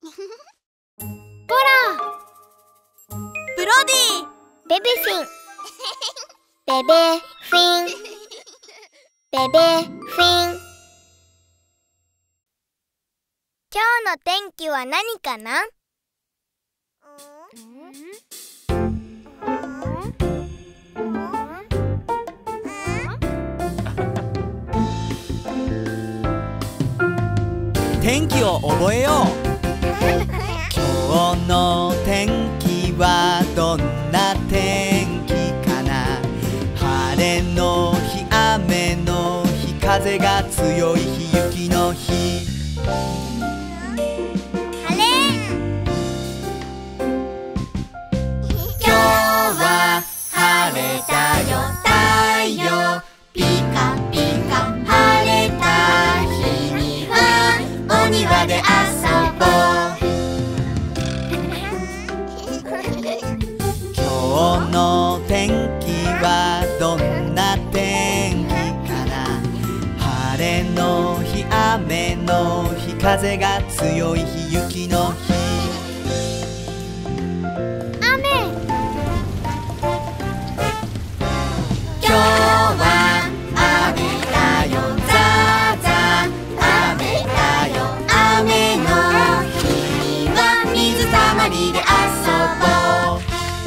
ボラ、 ブロディ、 ベビフィン、ベベフィン、ベベフィン。今日の天気は何かな？ 天気を覚えよう。今日の天気はどんな天気かな。晴れの日、雨の日、風が強い日、雪の日。 晴れ。 今日は晴れたよ、太陽ピカピカ。晴れた日にはお庭で遊ぼう。今日の天気はどんな天気かな。晴れの日、雨の日、風が強い日、雪の日。 雨。 今日は雨だよ、ザーザー雨だよ。雨の日には水たまりで遊ぼう。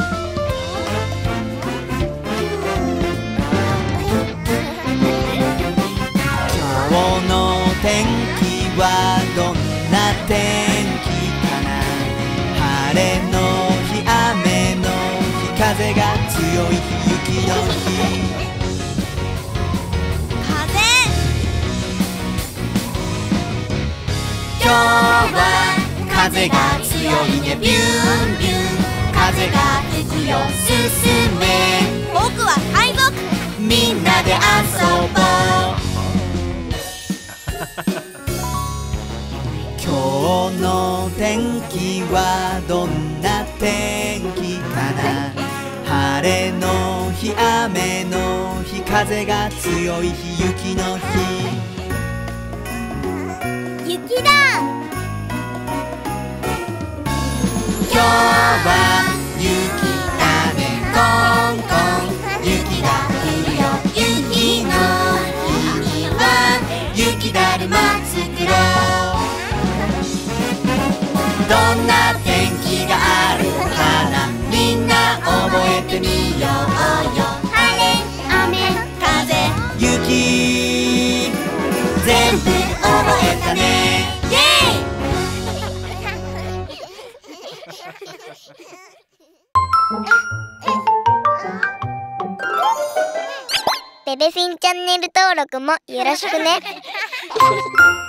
今日の天気はどんな天気かな。晴れの日、雨の日、風が強い日、雪の日。今日は風が強いね、ビュンビュン。風が吹くよ、進め。 僕は海賊。 みんなで遊ぼう。今日の天気はどんな天気かな。晴れの日、雨の日、風が強い日、雪の日。 雪だ。 今日は雪だね、コンコン。雪が降るよ、雪の日には雪だるま作ろう。どんな天気があるかな。みんな覚えてみようよ。 晴れ、雨、 風、 雪全部覚えたね。 イエイ。 ベベフィンチャンネル登録もよろしくね。